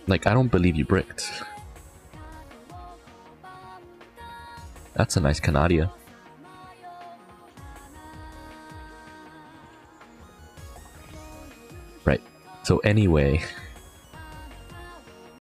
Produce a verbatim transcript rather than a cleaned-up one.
Like, I don't believe you bricked. That's a nice Canadia. Right. So anyway,